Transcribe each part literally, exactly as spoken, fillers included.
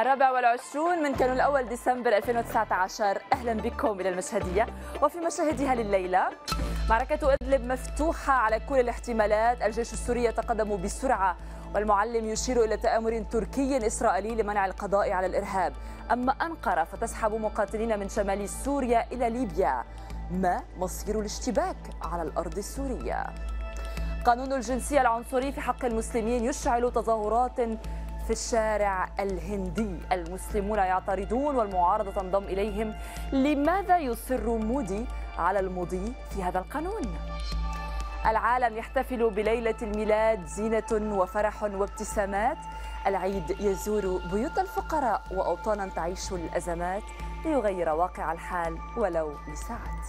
الرابع والعشرون من كانون الأول ديسمبر ألفين وتسعة عشر. أهلا بكم إلى المشهدية وفي مشاهدها لليلة. معركة إدلب مفتوحة على كل الاحتمالات، الجيش السوري يتقدم بسرعة والمعلم يشير إلى تآمر تركي إسرائيلي لمنع القضاء على الإرهاب. أما أنقرة فتسحب مقاتلين من شمال سوريا إلى ليبيا. ما مصير الاشتباك على الأرض السورية؟ قانون الجنسية العنصري في حق المسلمين يشعل تظاهرات في الشارع الهندي، المسلمون يعترضون والمعارضة تنضم إليهم. لماذا يصر مودي على المضي في هذا القانون؟ العالم يحتفل بليلة الميلاد، زينة وفرح وابتسامات. العيد يزور بيوت الفقراء وأوطانا تعيش الأزمات ليغير واقع الحال ولو لساعات.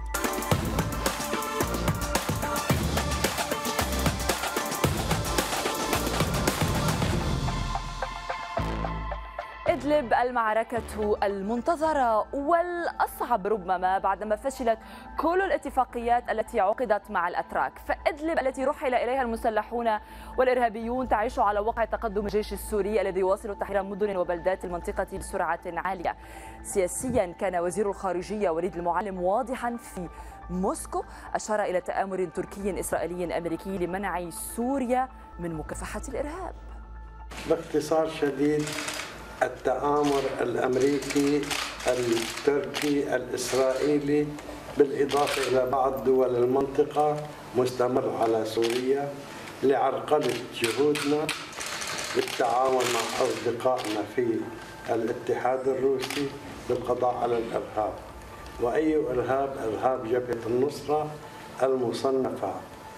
إدلب المعركة المنتظرة والأصعب ربما بعدما فشلت كل الاتفاقيات التي عقدت مع الأتراك. فإدلب التي رحل إليها المسلحون والإرهابيون تعيش على وقع تقدم الجيش السوري الذي يواصل تحرير مدن وبلدات المنطقة بسرعة عالية. سياسيا كان وزير الخارجية وليد المعلم واضحا في موسكو، أشار إلى تآمر تركي إسرائيلي أمريكي لمنع سوريا من مكافحة الإرهاب. باختصار شديد، التآمر الأمريكي التركي الإسرائيلي بالإضافة إلى بعض دول المنطقة مستمر على سوريا لعرقلة جهودنا بالتعاون مع أصدقائنا في الاتحاد الروسي بالقضاء على الإرهاب. وأي إرهاب؟ إرهاب جبهة النصرة المصنفة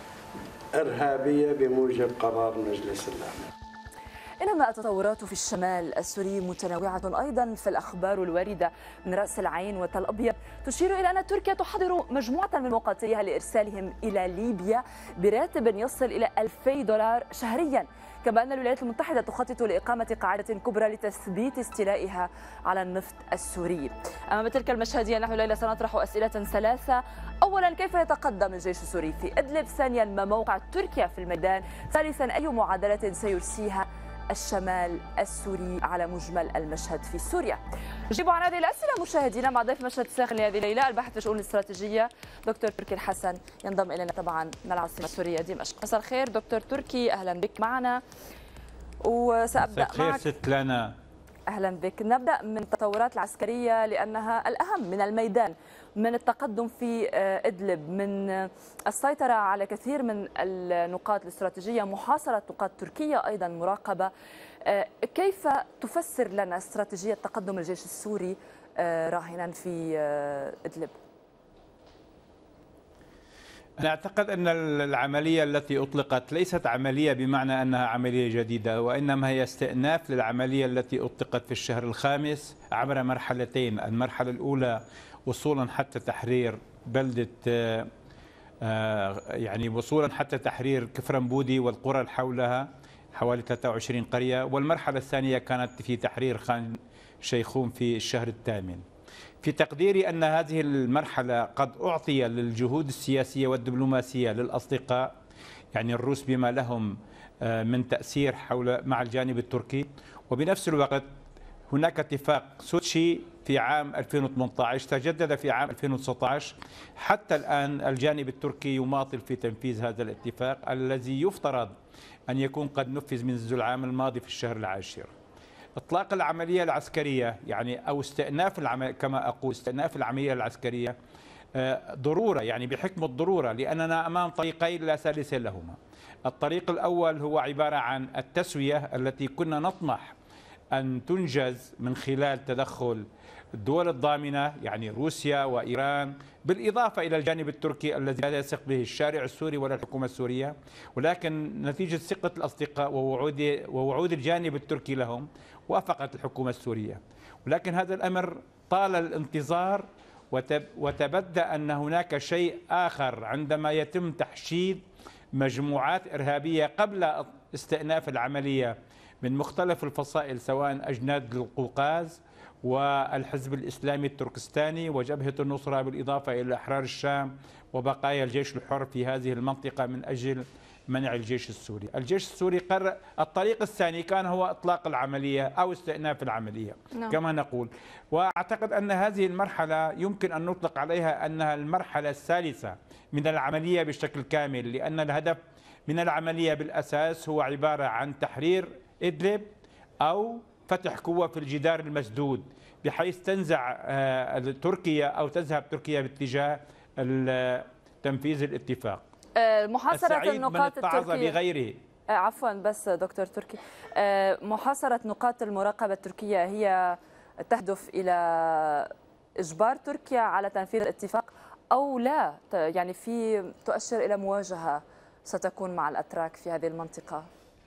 إرهابية بموجب قرار مجلس الأمن. إنما التطورات في الشمال السوري متنوعة أيضا، في الأخبار الواردة من رأس العين وتل أبيض تشير إلى أن تركيا تحضر مجموعة من مقاتليها لإرسالهم إلى ليبيا براتب يصل إلى ألفي دولار شهريا. كما أن الولايات المتحدة تخطط لإقامة قاعدة كبرى لتثبيت استيلائها على النفط السوري. أمام تلك المشهدية نحن الليلة سنطرح أسئلة ثلاثة. أولا، كيف يتقدم الجيش السوري في إدلب؟ ثانيا، ما موقع تركيا في الميدان؟ ثالثا، أي معادلة سيرسيها الشمال السوري على مجمل المشهد في سوريا؟ نجيب عن هذه الأسئلة مشاهدينا مع ضيف مشهد الساخن لهذه الليلة، الباحث في الشؤون الاستراتيجية دكتور تركي الحسن، ينضم إلينا طبعا من العاصمة السورية دمشق. مساء الخير دكتور تركي، أهلا بك معنا. وسأبدأ خير معك. ست لنا. أهلا بك. نبدأ من التطورات العسكرية لأنها الأهم، من الميدان، من التقدم في إدلب، من السيطرة على كثير من النقاط الاستراتيجية، محاصرة نقاط تركية أيضا مراقبة. كيف تفسر لنا استراتيجية تقدم الجيش السوري راهنا في إدلب؟ أنا أعتقد أن العملية التي أطلقت ليست عملية بمعنى أنها عملية جديدة، وإنما هي استئناف للعملية التي أطلقت في الشهر الخامس عبر مرحلتين. المرحلة الأولى وصولا حتى تحرير بلدة يعني وصولا حتى تحرير كفرنبودي والقرى اللي حولها حوالي ثلاثة وعشرين قرية، والمرحلة الثانية كانت في تحرير خان شيخون في الشهر الثامن. في تقديري أن هذه المرحلة قد أعطي للجهود السياسية والدبلوماسية للأصدقاء، يعني الروس بما لهم من تأثير حول مع الجانب التركي، وبنفس الوقت هناك اتفاق سوتشي في عام ألفين وثمانية عشر تجدد في عام ألفين وتسعة عشر. حتى الآن الجانب التركي يماطل في تنفيذ هذا الاتفاق الذي يفترض أن يكون قد نفذ منذ العام الماضي في الشهر العاشر. إطلاق العملية العسكرية يعني أو استئناف العمل كما أقول استئناف العملية العسكرية ضرورة، يعني بحكم الضرورة، لأننا أمام طريقين لا ثالث لهما. الطريق الأول هو عبارة عن التسوية التي كنا نطمح أن تنجز من خلال تدخل الدول الضامنة يعني روسيا وإيران، بالإضافة إلى الجانب التركي الذي لا يثق به الشارع السوري ولا الحكومة السورية، ولكن نتيجة ثقة الأصدقاء ووعود ووعود الجانب التركي لهم وافقت الحكومة السورية. ولكن هذا الأمر طال الانتظار، وتبدى أن هناك شيء آخر عندما يتم تحشيد مجموعات إرهابية قبل استئناف العملية من مختلف الفصائل، سواء أجناد القوقاز والحزب الإسلامي التركستاني وجبهة النصرة، بالإضافة إلى أحرار الشام وبقايا الجيش الحر في هذه المنطقة، من أجل منع الجيش السوري. الجيش السوري قرر الطريق الثاني كان هو إطلاق العملية أو استئناف العملية نعم. كما نقول. وأعتقد أن هذه المرحلة يمكن أن نطلق عليها أنها المرحلة الثالثة من العملية بشكل كامل، لأن الهدف من العملية بالأساس هو عبارة عن تحرير إدلب أو فتح قوة في الجدار المسدود بحيث تنزع تركيا أو تذهب تركيا باتجاه تنفيذ الاتفاق. محاصرة النقاط التركية بغيره. عفوا بس دكتور تركي، محاصرة نقاط المراقبة التركية هي تهدف إلى إجبار تركيا على تنفيذ الاتفاق أو لا؟ يعني في تؤشر إلى مواجهة ستكون مع الأتراك في هذه المنطقة.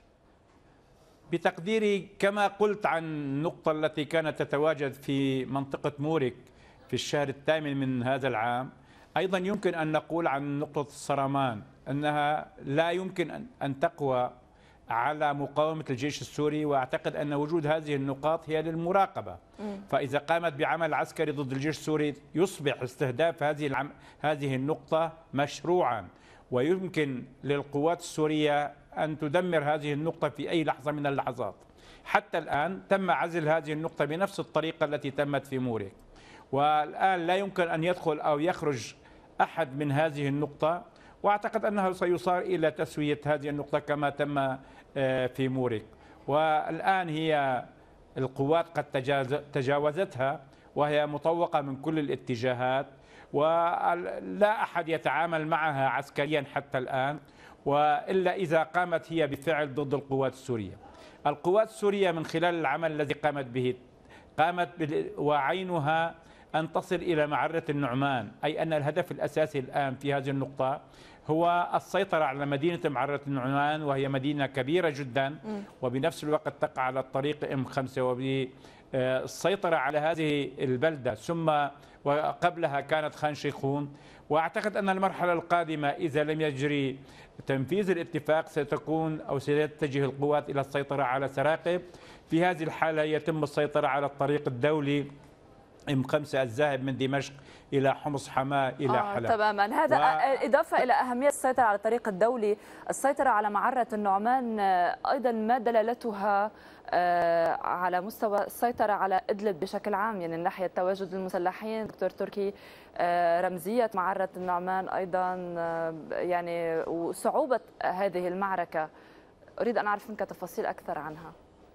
بتقديري كما قلت عن النقطة التي كانت تتواجد في منطقة مورك في الشهر الثامن من هذا العام، أيضا يمكن أن نقول عن نقطة الصرمان أنها لا يمكن أن تقوى على مقاومة الجيش السوري، وأعتقد أن وجود هذه النقاط هي للمراقبة. فإذا قامت بعمل عسكري ضد الجيش السوري يصبح استهداف هذه العم... هذه النقطة مشروعا، ويمكن للقوات السورية أن تدمر هذه النقطة في أي لحظة من اللحظات. حتى الآن تم عزل هذه النقطة بنفس الطريقة التي تمت في مورك، والآن لا يمكن أن يدخل أو يخرج أحد من هذه النقطة، وأعتقد أنه سيصار إلى تسوية هذه النقطة كما تم في مورك. والآن هي القوات قد تجاوزتها وهي مطوقة من كل الاتجاهات، ولا أحد يتعامل معها عسكريا حتى الآن، وإلا إذا قامت هي بفعل ضد القوات السورية. القوات السورية من خلال العمل الذي قامت به قامت وعينها أن تصل إلى معرة النعمان، أي أن الهدف الأساسي الآن في هذه النقطة هو السيطرة على مدينة معرة النعمان، وهي مدينة كبيرة جدا وبنفس الوقت تقع على الطريق إم خمسة، وبالسيطرة على هذه البلدة. ثم وقبلها كانت خان شيخون. وأعتقد أن المرحلة القادمة إذا لم يجري تنفيذ الاتفاق ستكون أو ستتجه القوات إلى السيطرة على سراقب. في هذه الحالة يتم السيطرة على الطريق الدولي إم خمسة الذاهب من دمشق إلى حمص حماة إلى آه حلب. تماما. هذا و... إضافة إلى أهمية السيطرة على الطريق الدولي، السيطرة على معرة النعمان أيضا ما دلالتها على مستوى السيطرة على إدلب بشكل عام، يعني من ناحية تواجد المسلحين. دكتور تركي، رمزية معرة النعمان أيضا يعني وصعوبة هذه المعركة، أريد أن أعرف منك تفاصيل أكثر عنها.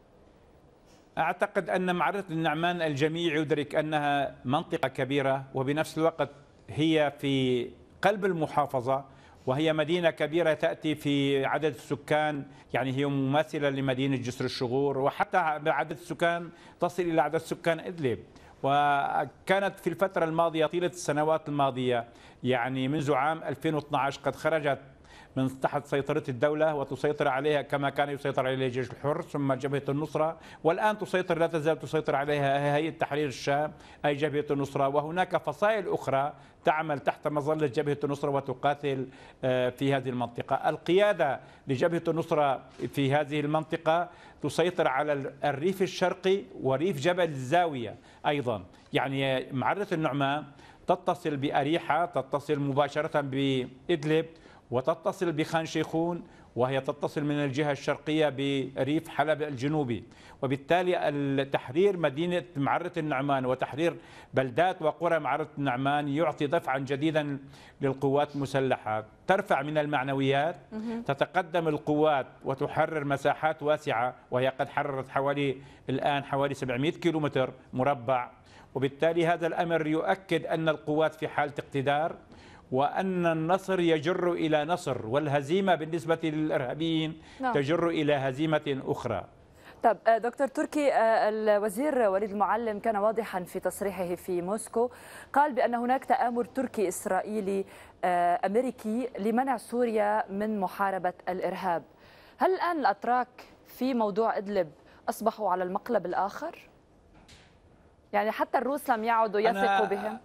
أعتقد أن معرة النعمان الجميع يدرك أنها منطقة كبيرة، وبنفس الوقت هي في قلب المحافظة، وهي مدينة كبيرة تأتي في عدد السكان، يعني هي مماثلة لمدينة جسر الشغور، وحتى بعدد السكان تصل إلى عدد سكان إدلب. وكانت في الفترة الماضية طيلة السنوات الماضية، يعني منذ عام ألفين واثني عشر قد خرجت من تحت سيطرة الدولة وتسيطر عليها كما كان يسيطر عليها الجيش الحر ثم جبهة النصرة، والآن تسيطر لا تزال تسيطر عليها هيئة تحرير الشام أي جبهة النصرة. وهناك فصائل أخرى تعمل تحت مظلة جبهة النصرة وتقاتل في هذه المنطقة. القيادة لجبهة النصرة في هذه المنطقة تسيطر على الريف الشرقي وريف جبل الزاوية أيضا، يعني معرة النعمان تتصل بأريحة، تتصل مباشرة بإدلب، وتتصل بخان شيخون، وهي تتصل من الجهة الشرقية بريف حلب الجنوبي. وبالتالي التحرير مدينة معرة النعمان وتحرير بلدات وقرى معرة النعمان يعطي دفعا جديدا للقوات المسلحة، ترفع من المعنويات، تتقدم القوات وتحرر مساحات واسعة، وهي قد حررت حوالي الآن حوالي سبعمئة كيلومتر مربع. وبالتالي هذا الأمر يؤكد أن القوات في حالة اقتدار، وأن النصر يجر إلى نصر، والهزيمة بالنسبة للإرهابيين نعم. تجر إلى هزيمة أخرى. طب دكتور تركي، الوزير وليد المعلم كان واضحا في تصريحه في موسكو، قال بأن هناك تآمر تركي إسرائيلي أمريكي لمنع سوريا من محاربة الإرهاب. هل الآن الأتراك في موضوع إدلب أصبحوا على المقلب الآخر؟ يعني حتى الروس لم يعودوا يثقوا بهم؟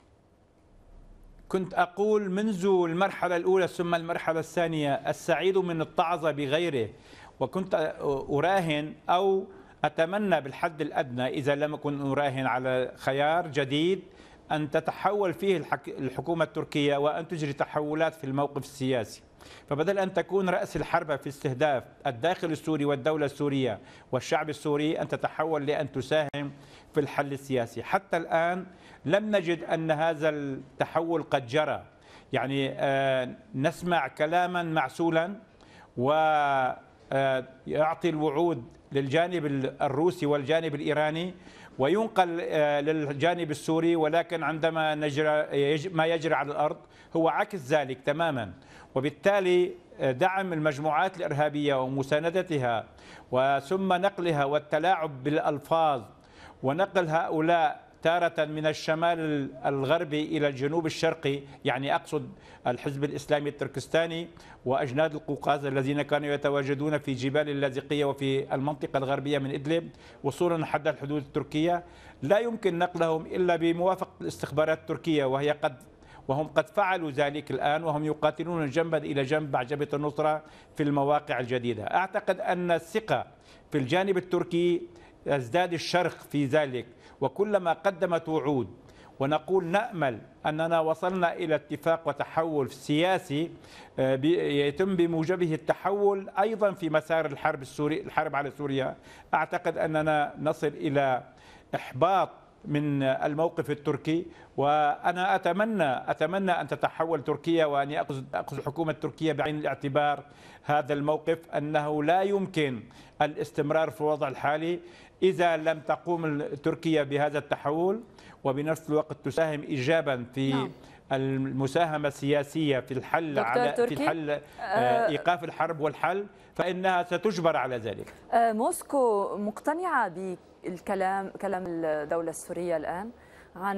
كنت أقول منذ المرحلة الأولى ثم المرحلة الثانية السعيد من اتعظ بغيره، وكنت أراهن أو أتمنى بالحد الأدنى إذا لم أكن أراهن على خيار جديد أن تتحول فيه الحكومة التركية وأن تجري تحولات في الموقف السياسي. فبدل أن تكون رأس الحربة في استهداف الداخل السوري والدولة السورية والشعب السوري، أن تتحول لأن تساهم في الحل السياسي. حتى الآن لم نجد أن هذا التحول قد جرى. يعني نسمع كلاما معسولا ويعطي الوعود للجانب الروسي والجانب الإيراني وينقل للجانب السوري، ولكن عندما نجرى ما يجري على الأرض هو عكس ذلك تماما. وبالتالي دعم المجموعات الإرهابية ومساندتها وثم نقلها والتلاعب بالألفاظ ونقل هؤلاء تارة من الشمال الغربي إلى الجنوب الشرقي، يعني أقصد الحزب الإسلامي التركستاني وأجناد القوقاز الذين كانوا يتواجدون في جبال اللاذقية وفي المنطقة الغربية من إدلب وصولا حد الحدود التركية، لا يمكن نقلهم إلا بموافقة الاستخبارات التركية، وهي قد وهم قد فعلوا ذلك الآن، وهم يقاتلون جنبا إلى جنب مع جبهة النصرة في المواقع الجديدة. أعتقد أن الثقة في الجانب التركي يزداد الشرخ في ذلك، وكلما قدمت وعود ونقول نأمل أننا وصلنا إلى اتفاق وتحول سياسي يتم بموجبه التحول أيضا في مسار الحرب السوري الحرب على سوريا، أعتقد أننا نصل إلى إحباط من الموقف التركي. وأنا أتمنى أتمنى أن تتحول تركيا، وأن يأخذ أخذ الحكومة التركية بعين الاعتبار هذا الموقف، أنه لا يمكن الاستمرار في الوضع الحالي إذا لم تقوم تركيا بهذا التحول وبنفس الوقت تساهم إيجابا في نعم. المساهمة السياسية في الحل على في الحل إيقاف الحرب والحل، فإنها ستجبر على ذلك. موسكو مقتنعة بالكلام كلام الدولة السورية الآن عن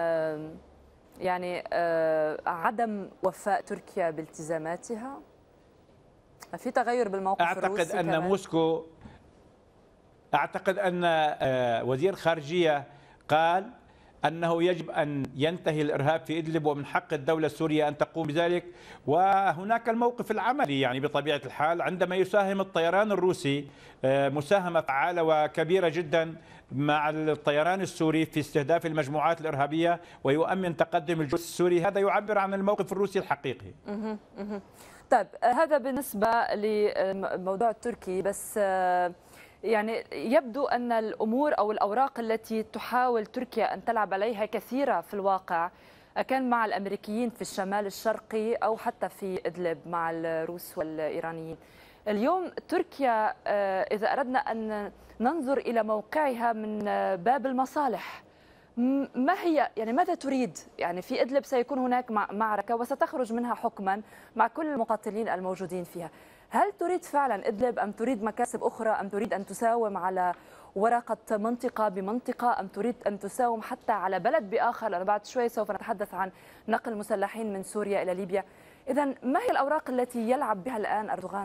يعني عدم وفاء تركيا بالتزاماتها؟ في تغير بالموقف أعتقد الروسي أن كمان؟ موسكو أعتقد أن وزير الخارجية قال أنه يجب أن ينتهي الإرهاب في إدلب ومن حق الدولة السورية أن تقوم بذلك. وهناك الموقف العملي، يعني بطبيعة الحال عندما يساهم الطيران الروسي مساهمة فعالة وكبيرة جدا مع الطيران السوري في استهداف المجموعات الإرهابية ويؤمن تقدم الجيش السوري، هذا يعبر عن الموقف الروسي الحقيقي. طيب هذا بالنسبة للموضوع التركي، بس يعني يبدو أن الأمور أو الأوراق التي تحاول تركيا أن تلعب عليها كثيرة في الواقع، كان مع الأمريكيين في الشمال الشرقي أو حتى في إدلب مع الروس والإيرانيين. اليوم تركيا إذا أردنا أن ننظر إلى موقعها من باب المصالح، ما هي يعني ماذا تريد؟ يعني في إدلب سيكون هناك معركة وستخرج منها حكما مع كل المقاتلين الموجودين فيها. هل تريد فعلا إدلب أم تريد مكاسب أخرى أم تريد أن تساوم على ورقة منطقة بمنطقة أم تريد أن تساوم حتى على بلد بآخر؟ لأن بعد شوي سوف نتحدث عن نقل مسلحين من سوريا إلى ليبيا. إذا ما هي الأوراق التي يلعب بها الآن أردوغان؟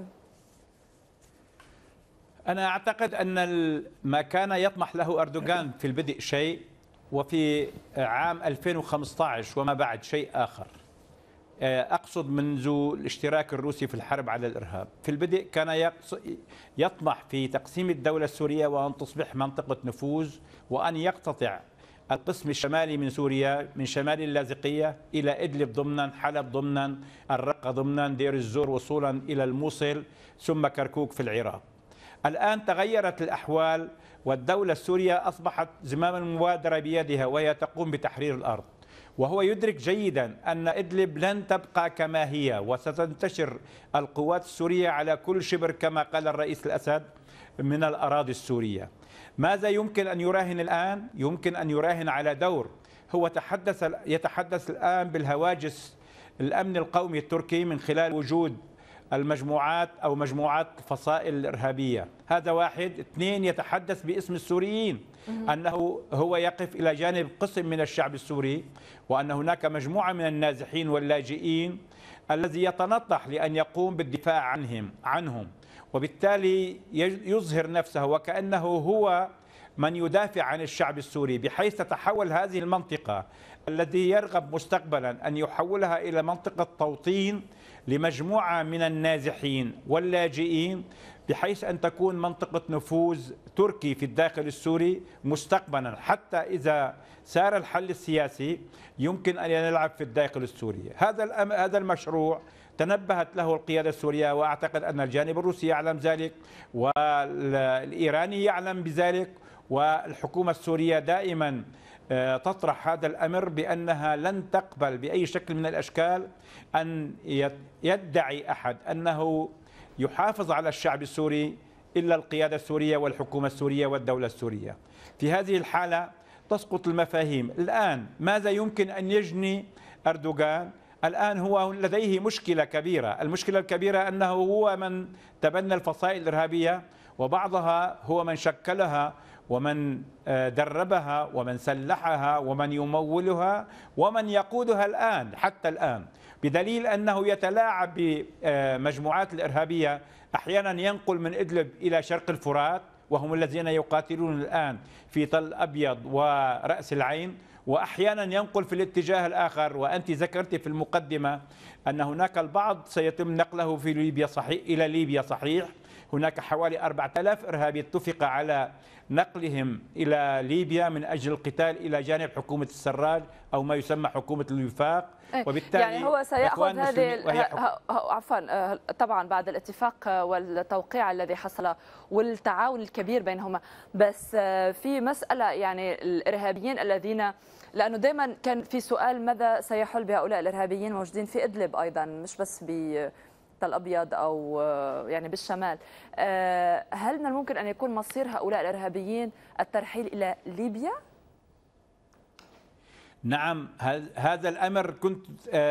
أنا أعتقد أن ما كان يطمح له أردوغان في البدء شيء، وفي عام ألفين وخمسة عشر وما بعد شيء آخر. أقصد منذ الاشتراك الروسي في الحرب على الإرهاب. في البدء كان يطمح في تقسيم الدولة السورية وأن تصبح منطقة نفوذ، وأن يقتطع القسم الشمالي من سوريا من شمال اللاذقية إلى إدلب ضمنا، حلب ضمنا، الرقة ضمنا، دير الزور وصولا إلى الموصل، ثم كركوك في العراق. الآن تغيرت الأحوال والدولة السورية أصبحت زمام المبادرة بيدها وهي تقوم بتحرير الأرض، وهو يدرك جيدا أن إدلب لن تبقى كما هي وستنتشر القوات السورية على كل شبر كما قال الرئيس الأسد من الأراضي السورية. ماذا يمكن أن يراهن الآن؟ يمكن أن يراهن على دور هو تحدث يتحدث الآن بالهواجس الأمن القومي التركي من خلال وجود المجموعات أو مجموعات فصائل الإرهابية. هذا واحد. اثنين، يتحدث باسم السوريين أنه هو يقف إلى جانب قسم من الشعب السوري، وأن هناك مجموعة من النازحين واللاجئين الذي يتنطح لأن يقوم بالدفاع عنهم عنهم وبالتالي يظهر نفسه وكأنه هو من يدافع عن الشعب السوري، بحيث تتحول هذه المنطقة التي يرغب مستقبلا أن يحولها إلى منطقة توطين لمجموعة من النازحين واللاجئين، بحيث أن تكون منطقة نفوذ تركي في الداخل السوري مستقبلا، حتى إذا سار الحل السياسي يمكن أن يلعب في الداخل السوري. هذا هذا المشروع تنبهت له القيادة السورية، وأعتقد أن الجانب الروسي يعلم ذلك والإيراني يعلم بذلك، والحكومة السورية دائما تطرح هذا الأمر بأنها لن تقبل بأي شكل من الأشكال أن يدعي أحد أنه يحافظ على الشعب السوري إلا القيادة السورية والحكومة السورية والدولة السورية. في هذه الحالة تسقط المفاهيم. الآن ماذا يمكن أن يجني أردوغان؟ الآن هو لديه مشكلة كبيرة، المشكلة الكبيرة أنه هو من تبنى الفصائل الإرهابية، وبعضها هو من شكلها ومن دربها ومن سلحها ومن يمولها ومن يقودها الآن حتى الآن، بدليل أنه يتلاعب بمجموعات الإرهابية، أحيانا ينقل من إدلب إلى شرق الفرات وهم الذين يقاتلون الآن في تل أبيض ورأس العين، وأحيانا ينقل في الاتجاه الآخر. وأنت ذكرت في المقدمة أن هناك البعض سيتم نقله في ليبيا صحيح إلى ليبيا صحيح، هناك حوالي أربعة آلاف إرهابي اتفق على نقلهم إلى ليبيا من أجل القتال إلى جانب حكومة السراج أو ما يسمى حكومة الوفاق. وبالتالي يعني هو سيأخذ هذه عفوا طبعا بعد الاتفاق والتوقيع الذي حصل والتعاون الكبير بينهما، بس في مسألة يعني الإرهابيين الذين، لأنه دائما كان في سؤال ماذا سيحل بهؤلاء الإرهابيين موجودين في إدلب أيضا، مش بس ب تل أبيض أو يعني بالشمال. هل من الممكن أن يكون مصير هؤلاء الإرهابيين الترحيل إلى ليبيا؟ نعم، هذا الأمر كنت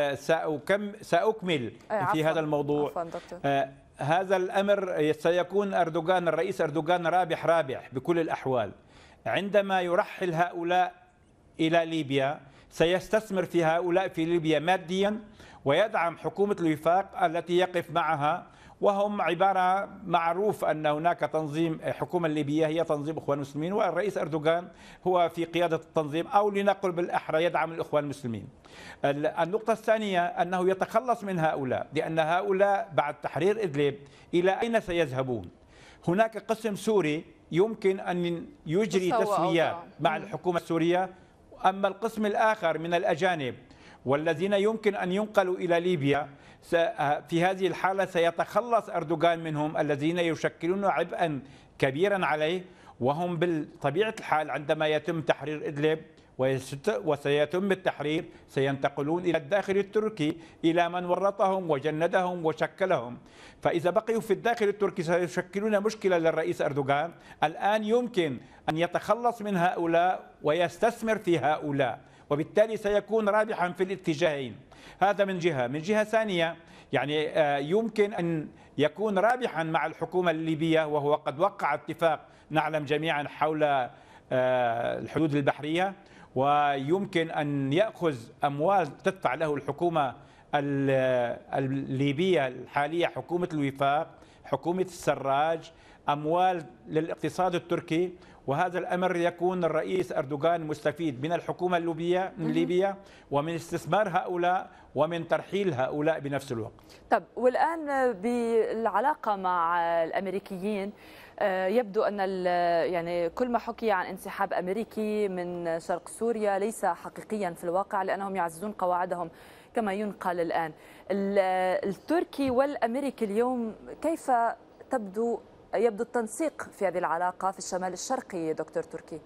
سأكمل في هذا الموضوع. هذا الأمر سيكون أردوغان الرئيس أردوغان رابح رابح بكل الأحوال. عندما يرحل هؤلاء إلى ليبيا سيستثمر في هؤلاء في ليبيا ماديا، ويدعم حكومة الوفاق التي يقف معها، وهم عبارة معروف أن هناك تنظيم، الحكومة الليبية هي تنظيم إخوان المسلمين، والرئيس أردوغان هو في قيادة التنظيم، أو لنقل بالأحرى يدعم الإخوان المسلمين. النقطة الثانية أنه يتخلص من هؤلاء، لأن هؤلاء بعد تحرير إدلب إلى أين سيذهبون؟ هناك قسم سوري يمكن أن يجري تسويات مع الحكومة السورية، أما القسم الآخر من الأجانب والذين يمكن أن ينقلوا إلى ليبيا في هذه الحالة سيتخلص أردوغان منهم، الذين يشكلون عبئا كبيرا عليه، وهم بطبيعة الحال عندما يتم تحرير إدلب وسيتم التحرير سينتقلون إلى الداخل التركي إلى من ورطهم وجندهم وشكلهم. فإذا بقيوا في الداخل التركي سيشكلون مشكلة للرئيس أردوغان. الآن يمكن أن يتخلص من هؤلاء ويستثمر في هؤلاء، وبالتالي سيكون رابحا في الاتجاهين. هذا من جهة. من جهة ثانية يعني يمكن أن يكون رابحا مع الحكومة الليبية، وهو قد وقع اتفاق نعلم جميعا حول الحدود البحرية، ويمكن أن يأخذ أموال تدفع له الحكومة الليبية الحالية، حكومة الوفاق، حكومة السراج، أموال للاقتصاد التركي. وهذا الأمر يكون الرئيس أردوغان مستفيد من الحكومة الليبية من ليبيا ومن استثمار هؤلاء ومن ترحيل هؤلاء بنفس الوقت. طب والآن بالعلاقة مع الأمريكيين، يبدو أن يعني كل ما حكي عن انسحاب أمريكي من شرق سوريا ليس حقيقيا في الواقع، لأنهم يعززون قواعدهم كما ينقل الآن. التركي والأمريكي اليوم كيف تبدو يبدو التنسيق في هذه العلاقة في الشمال الشرقي دكتور تركي؟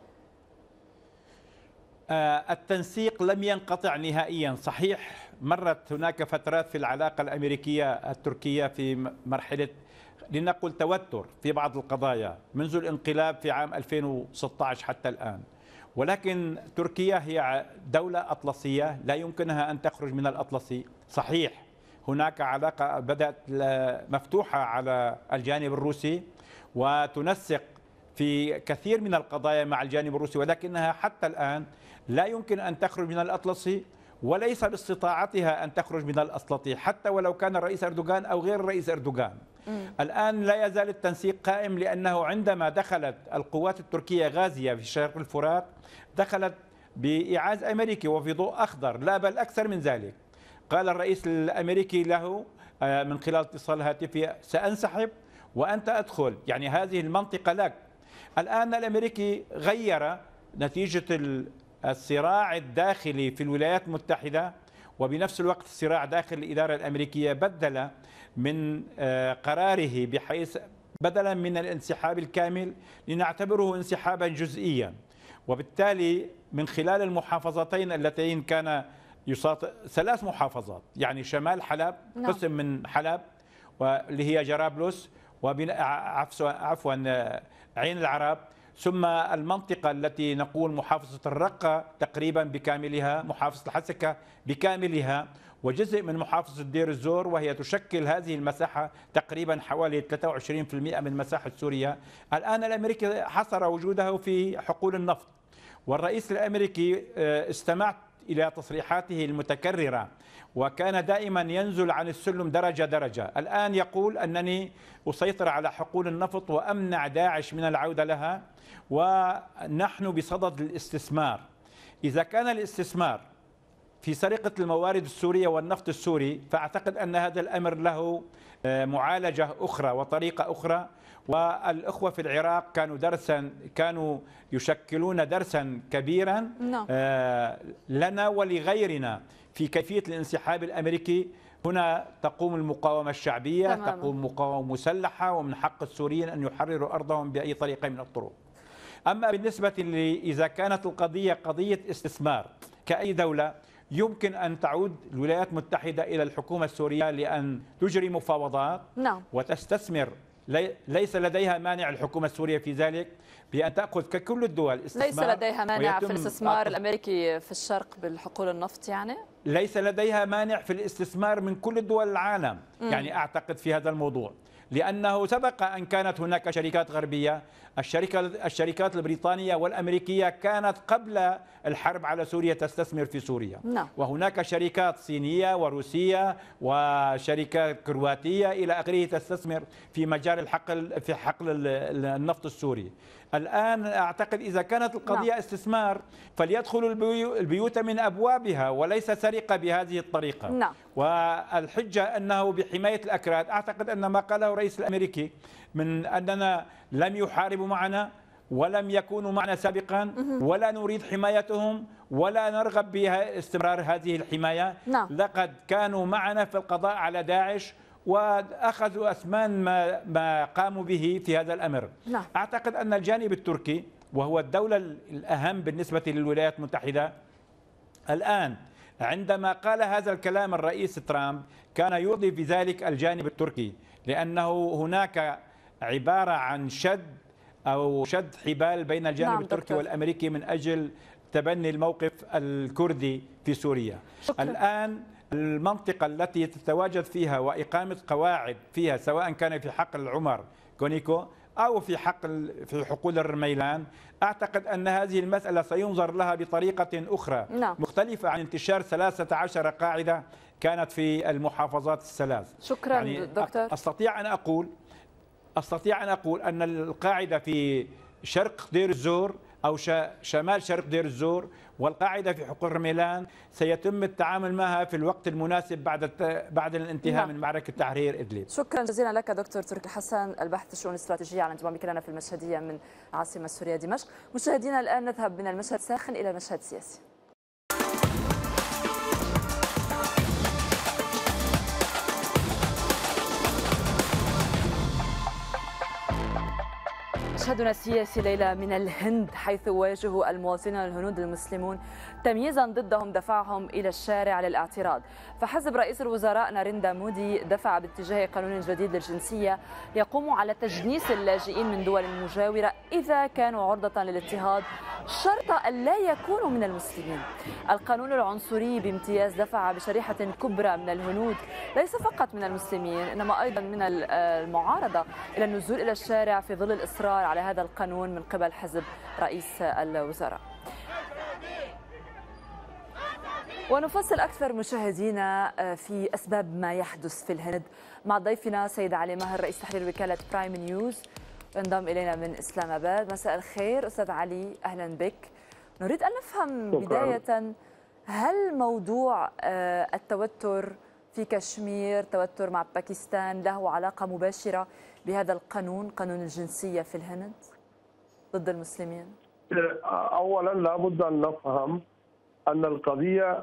التنسيق لم ينقطع نهائيا. صحيح مرت هناك فترات في العلاقة الأمريكية التركية في مرحلة لنقل توتر في بعض القضايا منذ الانقلاب في عام ألفين وستة عشر حتى الآن، ولكن تركيا هي دولة أطلسية لا يمكنها أن تخرج من الأطلسي. صحيح هناك علاقة بدأت مفتوحة على الجانب الروسي وتنسق في كثير من القضايا مع الجانب الروسي، ولكنها حتى الآن لا يمكن أن تخرج من الأطلسي، وليس باستطاعتها أن تخرج من الأطلسي حتى ولو كان الرئيس أردوغان أو غير الرئيس أردوغان. الآن لا يزال التنسيق قائم، لأنه عندما دخلت القوات التركية غازية في شرق الفرات دخلت بإعاز أمريكي وفي ضوء أخضر، لا بل أكثر من ذلك. قال الرئيس الأمريكي له من خلال اتصال هاتفي سأنسحب وأنت أدخل، يعني هذه المنطقة لك. الآن الأمريكي غير نتيجة الصراع الداخلي في الولايات المتحدة وبنفس الوقت الصراع داخل الإدارة الأمريكية، بدل من قراره بحيث بدلا من الانسحاب الكامل لنعتبره انسحابا جزئيا. وبالتالي من خلال المحافظتين اللتين كان يساطر ثلاث محافظات، يعني شمال حلب، قسم من حلب واللي هي جرابلس وعفوا عين العرب، ثم المنطقة التي نقول محافظة الرقة تقريبا بكاملها، محافظة الحسكة بكاملها، وجزء من محافظة دير الزور، وهي تشكل هذه المساحة تقريبا حوالي ثلاثة وعشرين بالمئة من مساحة سوريا. الآن الأمريكي حصر وجوده في حقول النفط، والرئيس الأمريكي استمعت إلى تصريحاته المتكررة وكان دائما ينزل عن السلم درجة درجة. الآن يقول أنني أسيطر على حقول النفط وأمنع داعش من العودة لها، ونحن بصدد الاستثمار. إذا كان الاستثمار في سرقة الموارد السورية والنفط السوري، فأعتقد أن هذا الأمر له معالجة أخرى وطريقة أخرى، والأخوة في العراق كانوا درسا كانوا يشكلون درسا كبيرا لنا ولغيرنا في كيفية الانسحاب الأمريكي. هنا تقوم المقاومة الشعبية، تماما. تقوم مقاومة مسلحة، ومن حق السوريين أن يحرروا أرضهم بأي طريقة من الطرق. أما بالنسبة لي إذا كانت القضية قضية استثمار، كأي دولة يمكن أن تعود الولايات المتحدة إلى الحكومة السورية لأن تجري مفاوضات نعم. وتستثمر. ليس لديها مانع الحكومة السورية في ذلك بأن تأخذ ككل الدول استثمار. ليس لديها مانع في الاستثمار الأمريكي في الشرق بالحقول النفط، يعني ليس لديها مانع في الاستثمار من كل دول العالم. م. يعني أعتقد في هذا الموضوع، لأنه سبق أن كانت هناك شركات غربية، الشركة الشركات البريطانية والأمريكية كانت قبل الحرب على سوريا تستثمر في سوريا. نعم. وهناك شركات صينية وروسية وشركات كرواتية إلى آخره تستثمر في مجال الحقل في حقل النفط السوري. الآن أعتقد إذا كانت القضية نعم. استثمار فليدخلوا البيوت من أبوابها وليس سرقة بهذه الطريقة. نعم. والحجة أنه بحماية الأكراد، أعتقد أن ما قاله الرئيس الأمريكي من أننا لم يحاربوا معنا ولم يكونوا معنا سابقا ولا نريد حمايتهم ولا نرغب باستمرار هذه الحماية. نعم. لقد كانوا معنا في القضاء على داعش وأخذوا أثمان ما, ما قاموا به في هذا الأمر. نعم. أعتقد أن الجانب التركي وهو الدولة الأهم بالنسبة للولايات المتحدة الآن، عندما قال هذا الكلام الرئيس ترامب كان يرضي بذلك الجانب التركي، لأنه هناك عبارة عن شد أو شد حبال بين الجانب نعم التركي دكتور. والأمريكي من أجل تبني الموقف الكردي في سوريا. شكرا. الآن المنطقة التي تتواجد فيها وإقامة قواعد فيها سواء كان في حقل العمر كونيكو أو في حقل في حقول الرميلان، أعتقد أن هذه المسألة سينظر لها بطريقة أخرى نعم. مختلفة عن انتشار ثلاثة عشر قاعدة كانت في المحافظات الثلاث. شكرا يعني دكتور. أستطيع أن أقول أستطيع أن أقول أن القاعدة في شرق دير الزور أو شمال شرق دير الزور والقاعدة في حقول رميلان سيتم التعامل معها في الوقت المناسب بعد بعد الانتهاء نعم. من معركة تحرير إدلب. شكرا جزيلا لك دكتور تركي حسن، الباحث الشؤون الاستراتيجية، على انضمامك لنا في المشهدية من العاصمة السورية دمشق. مشاهدينا الآن نذهب من المشهد الساخن إلى المشهد السياسي. مشهدنا السياسي ليلة من الهند، حيث واجه المواطنين الهنود المسلمون تمييزا ضدهم دفعهم إلى الشارع للاعتراض. فحزب رئيس الوزراء ناريندا مودي دفع باتجاه قانون جديد للجنسية يقوم على تجنيس اللاجئين من دول مجاورة إذا كانوا عرضة للاضطهاد شرط أن لا يكونوا من المسلمين. القانون العنصري بامتياز دفع بشريحة كبرى من الهنود ليس فقط من المسلمين إنما أيضا من المعارضة إلى النزول إلى الشارع في ظل الإصرار على هذا القانون من قبل حزب رئيس الوزراء. ونفصل أكثر مشاهدينا في أسباب ما يحدث في الهند مع ضيفنا سيد علي ماهر رئيس تحرير وكالة برايم نيوز، ينضم إلينا من إسلام آباد. مساء الخير أستاذ علي، أهلا بك. نريد أن نفهم بداية، هل موضوع التوتر في كشمير، توتر مع باكستان، له علاقة مباشرة بهذا القانون، قانون الجنسية في الهند ضد المسلمين؟ أولا لابد أن نفهم أن القضية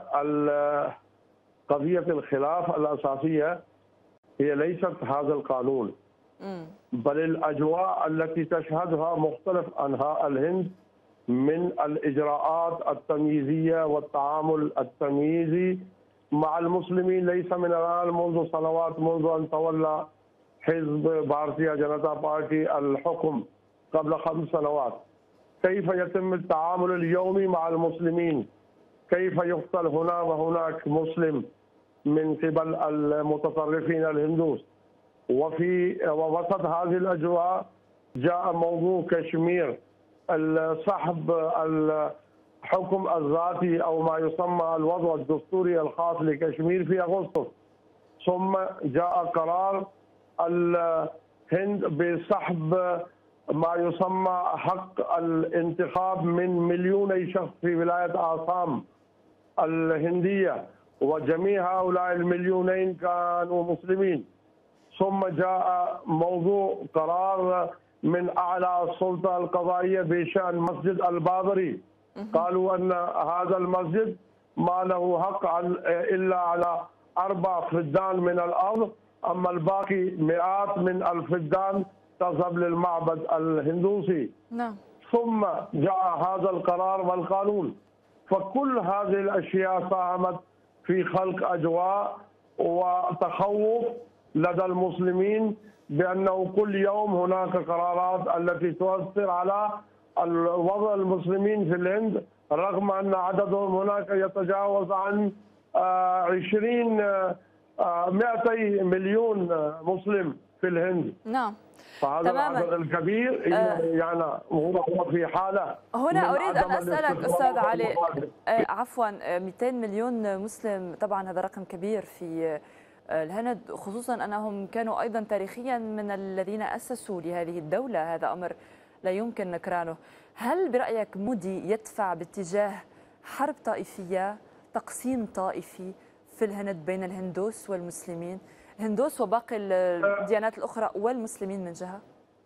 قضية الخلاف الأساسية هي ليست هذا القانون، بل الأجواء التي تشهدها مختلف أنحاء الهند من الإجراءات التمييزية والتعامل التمييزي مع المسلمين ليس من الآن، منذ سنوات، منذ أن تولى حزب بارتيا جنتا بارتي الحكم قبل خمس سنوات. كيف يتم التعامل اليومي مع المسلمين، كيف يقتل هنا وهناك مسلم من قبل المتطرفين الهندوس. وفي ووسط هذه الأجواء جاء موضوع كشمير، سحب الحكم الذاتي أو ما يسمى الوضع الدستوري الخاص لكشمير في أغسطس، ثم جاء قرار الهند بسحب ما يسمى حق الانتخاب من مليوني شخص في ولاية آسام الهندية، وجميع هؤلاء المليونين كانوا مسلمين. ثم جاء موضوع قرار من أعلى السلطة القضائية بشأن مسجد البابري، قالوا أن هذا المسجد ما له حق إلا على أربع فدان من الأرض، أما الباقي مئات من الفدان تذهب للمعبد الهندوسي. نعم. ثم جاء هذا القرار والقانون. فكل هذه الأشياء ساهمت في خلق أجواء وتخوف لدى المسلمين بأنه كل يوم هناك قرارات التي تؤثر على وضع المسلمين في الهند، رغم أن عددهم هناك يتجاوز عن عشرين مئتي مليون مسلم في الهند. نعم. فهذا العدد الكبير آه يعني هو في حالة. هنا أريد أن أسألك أستاذ علي، آه عفوا، مئتين مليون مسلم طبعا هذا رقم كبير في الهند، خصوصا أنهم كانوا أيضا تاريخيا من الذين أسسوا لهذه الدولة، هذا أمر لا يمكن نكرانه. هل برأيك مودي يدفع باتجاه حرب طائفية، تقسيم طائفي في الهند بين الهندوس والمسلمين، الهندوس وباقي الديانات الأخرى والمسلمين من جهة؟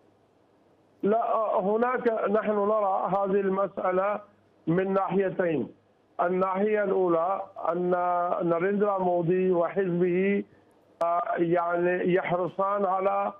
لا، هناك نحن نرى هذه المسألة من ناحيتين. الناحية الأولى أن نريندرا مودي وحزبه يعني يحرصان على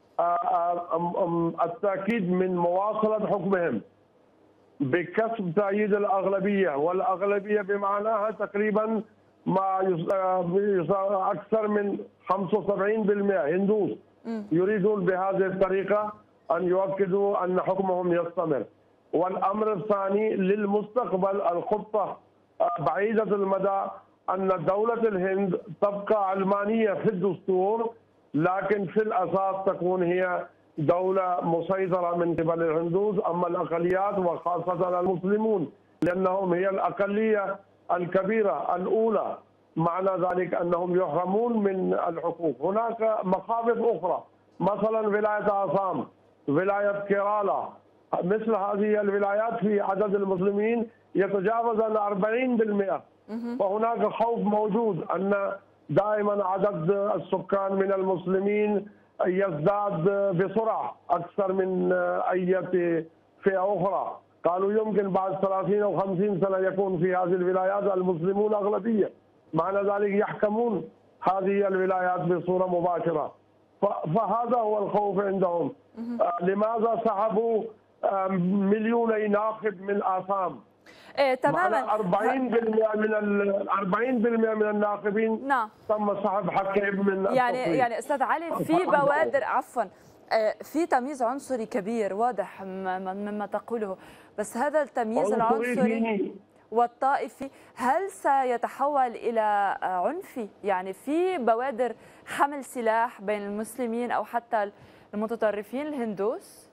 التأكيد من مواصلة حكمهم بكسب تأييد الأغلبية، والأغلبية بمعناها تقريبا ما أكثر من خمسة وسبعين بالمئة هندوس يريدون بهذه الطريقة أن يؤكدوا أن حكمهم يستمر. والأمر الثاني للمستقبل، الخطة بعيدة المدى أن دولة الهند تبقى علمانية في الدستور، لكن في الأساس تكون هي دولة مسيطرة من قبل الهندوس، أما الأقليات وخاصة المسلمون لأنهم هي الأقلية الكبيرة الأولى، معنى ذلك أنهم يحرمون من الحقوق. هناك مخاوف أخرى، مثلا ولاية آسام، ولاية كيرالا، مثل هذه الولايات في عدد المسلمين يتجاوز أربعين بالمئة، فهناك خوف موجود أن دائما عدد السكان من المسلمين يزداد بسرعة أكثر من أي فئة أخرى. قالوا يمكن بعد ثلاثين أو خمسين سنة يكون في هذه الولايات المسلمون أغلبية، معنى ذلك يحكمون هذه الولايات بصورة مباشرة. فهذا هو الخوف عندهم. لماذا سحبوا مليوني ناخب من آسام؟ إيه تماما. أربعين بالمئة من ال أربعين بالمئة من الناخبين نعم تم سحب حقهم من يعني التصويت. يعني استاذ علي، في بوادر عفوا في تمييز عنصري كبير واضح مما تقوله، بس هذا التمييز العنصري والطائفي هل سيتحول إلى عنفي؟ يعني في بوادر حمل سلاح بين المسلمين أو حتى المتطرفين الهندوس؟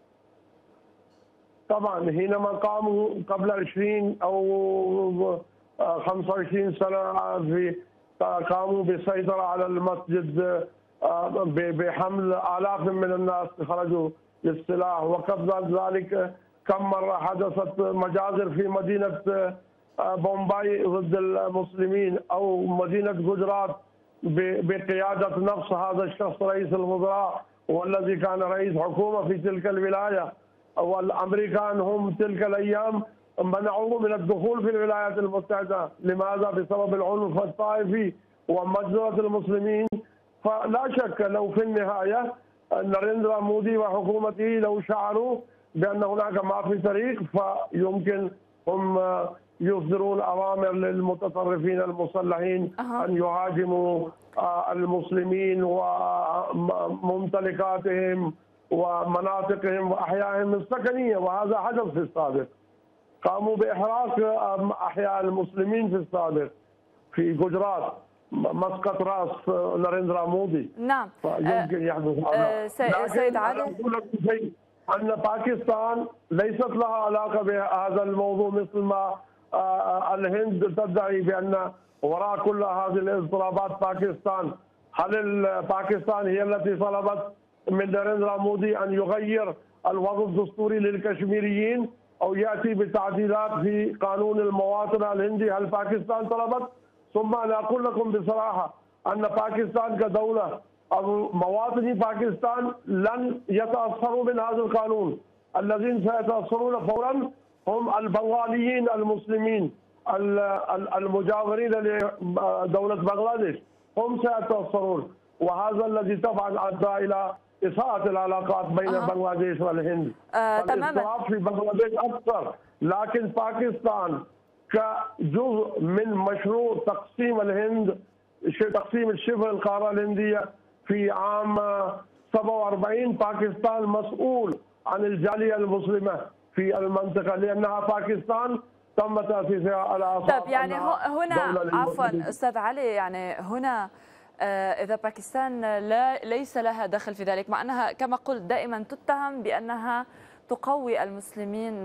طبعا حينما قاموا قبل عشرين أو خمسة وعشرين سنة في قاموا بالسيطرة على المسجد بحمل آلاف من الناس خرجوا للسلاح، وقبل ذلك كم مرة حدثت مجازر في مدينة بومباي ضد المسلمين أو مدينة جوجرات بقيادة نفس هذا الشخص رئيس الوزراء والذي كان رئيس حكومة في تلك الولاية، والأمريكان هم تلك الأيام منعوه من الدخول في الولايات المتحدة. لماذا؟ بسبب العنف الطائفي ومجزرة المسلمين. فلا شك لو في النهاية ناريندرا مودي وحكومته لو شعروا بأن هناك ما في طريق فيمكن هم يصدرون أوامر للمتطرفين المسلحين أه. أن يهاجموا المسلمين وممتلكاتهم ومناطقهم وأحيائهم السكنية، وهذا حدث في السابق. قاموا بإحراق أحياء المسلمين في السابق في جوجرات، مسقط راس ناريندرا مودي. نعم فيمكن يحدث هذا. سيد علي، أقول لك شيء أن باكستان ليست لها علاقة بهذا الموضوع مثل ما الهند تدعي بأن وراء كل هذه الاضطرابات باكستان. هل باكستان هي التي طلبت من ناريندرا مودي أن يغير الوضع الدستوري للكشميريين أو يأتي بتعديلات في قانون المواطن الهندي؟ هل باكستان طلبت؟ ثم أنا أقول لكم بصراحة أن باكستان كدولة أو مواطني باكستان لن يتأثروا من هذا القانون. الذين سيتأثرون فورا هم البنغاليين المسلمين المجاورين لدولة بنغلاديش، هم سيتأثرون، وهذا الذي طبعا أدى إلى إساءة العلاقات بين أه. بنغلاديش والهند. آه تماما. في بنغلاديش أكثر، لكن باكستان كجزء من مشروع تقسيم الهند، تقسيم الشبه القارة الهندية في عام سبعة وأربعين، باكستان مسؤول عن الجالية المسلمة في المنطقة لأنها باكستان تم تأسيسها على أساس. طيب يعني هنا عفوا أستاذ علي، يعني هنا إذا باكستان لا ليس لها دخل في ذلك، مع أنها كما قلت دائما تتهم بأنها تقوي المسلمين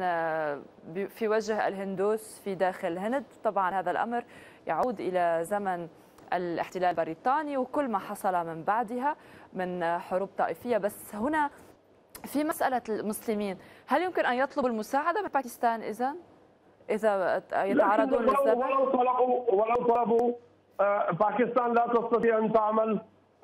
في وجه الهندوس في داخل الهند. طبعا هذا الأمر يعود إلى زمن الاحتلال البريطاني وكل ما حصل من بعدها من حروب طائفية. بس هنا في مسألة المسلمين، هل يمكن أن يطلبوا المساعدة من باكستان إذا إذا يتعرضون للذبح؟ ولو طلبوا ولو طلبوا باكستان لا تستطيع أن تعمل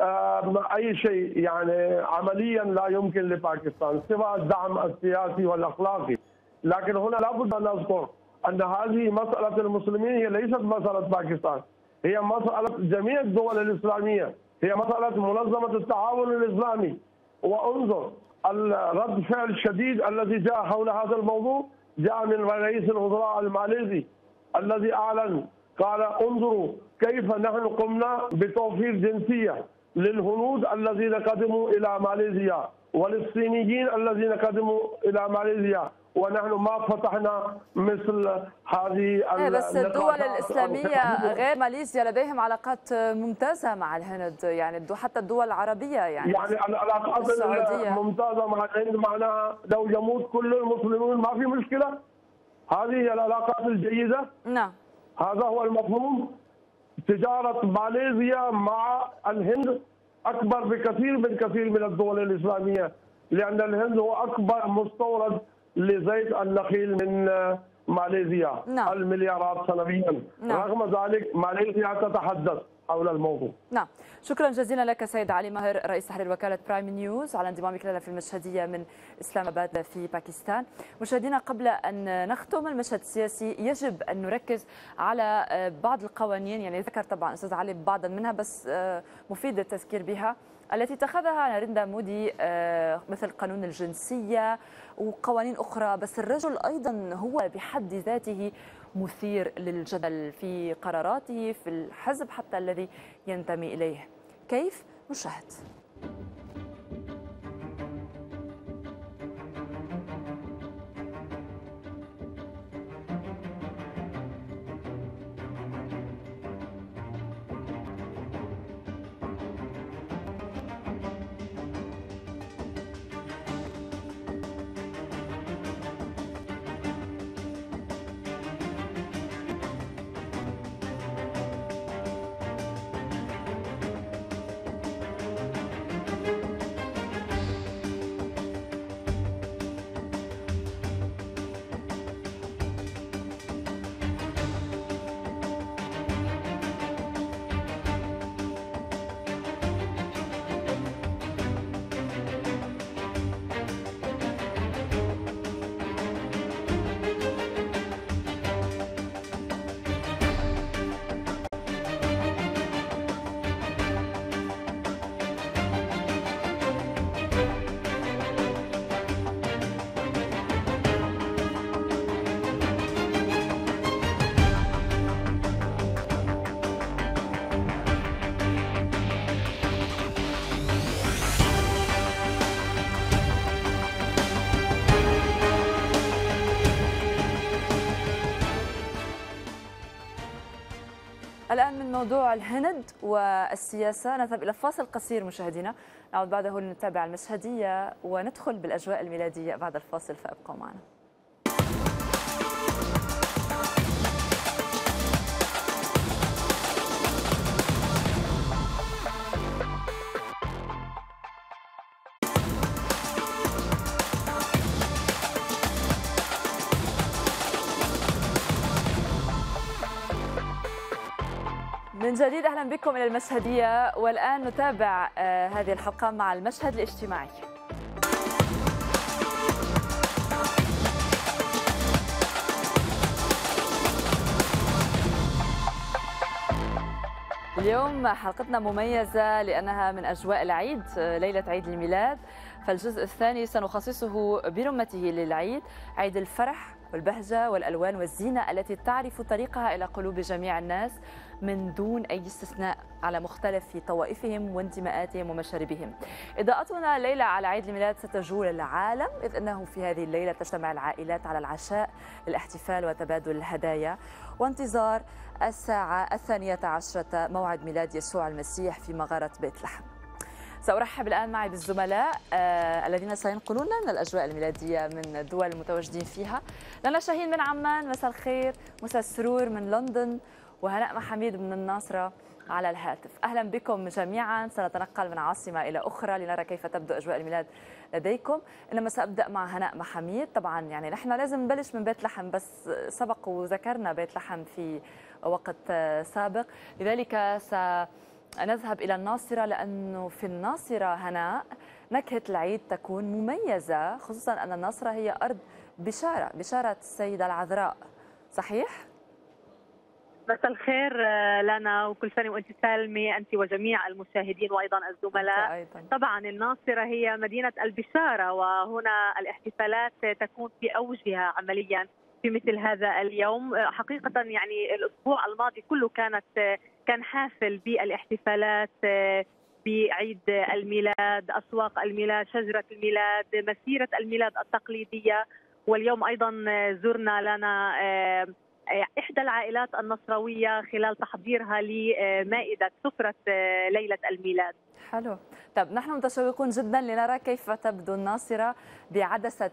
أي شيء يعني عمليا، لا يمكن لباكستان سوى الدعم السياسي والأخلاقي. لكن هنا لابد أن نذكر أن هذه مسألة المسلمين هي ليست مسألة باكستان، هي مسألة جميع الدول الإسلامية، هي مسألة منظمة التعاون الإسلامي. وانظر الرد الفعل الشديد الذي جاء حول هذا الموضوع جاء من رئيس الوزراء الماليزي الذي أعلن قال انظروا كيف نحن قمنا بتوفير جنسية للهنود الذين قدموا إلى ماليزيا وللصينيين الذين قدموا إلى ماليزيا، ونحن ما فتحنا مثل هذه. بس الدول الإسلامية غير ماليزيا لديهم علاقات ممتازة مع الهند، يعني حتى الدول العربية يعني يعني العلاقات الممتازة مع الهند معناها لو يموت كل المسلمون ما في مشكلة. هذه هي العلاقات الجيدة. نعم هذا هو المفهوم. تجارة ماليزيا مع الهند أكبر بكثير من كثير من الدول الإسلامية، لأن الهند هو أكبر مستورد لزيت النخيل من ماليزيا. نعم. المليارات سنويا. نعم. رغم ذلك ماليزيا تتحدث حول الموضوع. نعم، شكرا جزيلا لك سيد علي ماهر رئيس تحرير وكالة برايم نيوز على انضمامك لنا في المشهدية من إسلام آباد في باكستان. مشاهدينا، قبل أن نختم المشهد السياسي يجب أن نركز على بعض القوانين، يعني ذكر طبعا أستاذ علي بعضا منها بس مفيد التذكير بها، التي اتخذها ناريندرا مودي مثل قانون الجنسية وقوانين أخرى. بس الرجل أيضا هو بحد ذاته مثير للجدل في قراراته في الحزب حتى الذي ينتمي إليه. كيف؟ نشاهد. موضوع الهند والسياسة. نذهب إلى فاصل قصير مشاهدينا، نعود بعده لنتابع المشهدية وندخل بالأجواء الميلادية بعد الفاصل، فابقوا معنا. من جديد أهلا بكم إلى المشهدية، والآن نتابع آه هذه الحلقة مع المشهد الاجتماعي. اليوم حلقتنا مميزة لأنها من أجواء العيد، ليلة عيد الميلاد، فالجزء الثاني سنخصصه برمته للعيد، عيد الفرح والبهجة والألوان والزينة التي تعرف طريقها إلى قلوب جميع الناس من دون أي استثناء على مختلف طوائفهم وانتماءاتهم ومشاربهم. إضاءتنا الليلة على عيد الميلاد ستجول العالم، إذ أنه في هذه الليلة تجتمع العائلات على العشاء للاحتفال وتبادل الهدايا وانتظار الساعة الثانية عشرة موعد ميلاد يسوع المسيح في مغارة بيت لحم. سأرحب الآن معي بالزملاء آه الذين سينقلون لنا الأجواء الميلادية من الدول المتواجدين فيها. لنا شاهين من عمان، مساء الخير، مساء السرور من لندن، وهناء محميد من الناصرة على الهاتف. أهلا بكم جميعا. سنتنقل من عاصمة إلى أخرى لنرى كيف تبدو أجواء الميلاد لديكم، إنما سأبدأ مع هناء محميد. طبعا يعني نحن لازم نبلش من بيت لحم، بس سبق وذكرنا بيت لحم في وقت سابق، لذلك سنذهب إلى الناصرة، لأنه في الناصرة هناء نكهة العيد تكون مميزة، خصوصا أن الناصرة هي أرض بشارة، بشارة السيدة العذراء، صحيح؟ مساء الخير لنا، وكل سنة وأنت سالمة أنت وجميع المشاهدين وأيضا الزملاء. أيضاً. طبعا الناصرة هي مدينة البشارة، وهنا الاحتفالات تكون في أوجها عمليا في مثل هذا اليوم. حقيقة يعني الأسبوع الماضي كله كانت كان حافل بالاحتفالات بعيد الميلاد، أسواق الميلاد، شجرة الميلاد، مسيرة الميلاد التقليدية. واليوم أيضا زرنا لنا إحدى العائلات النصراوية خلال تحضيرها لمائدة سفرة ليلة الميلاد. حلو. طب نحن متشوقون جدا لنرى كيف تبدو الناصرة بعدسة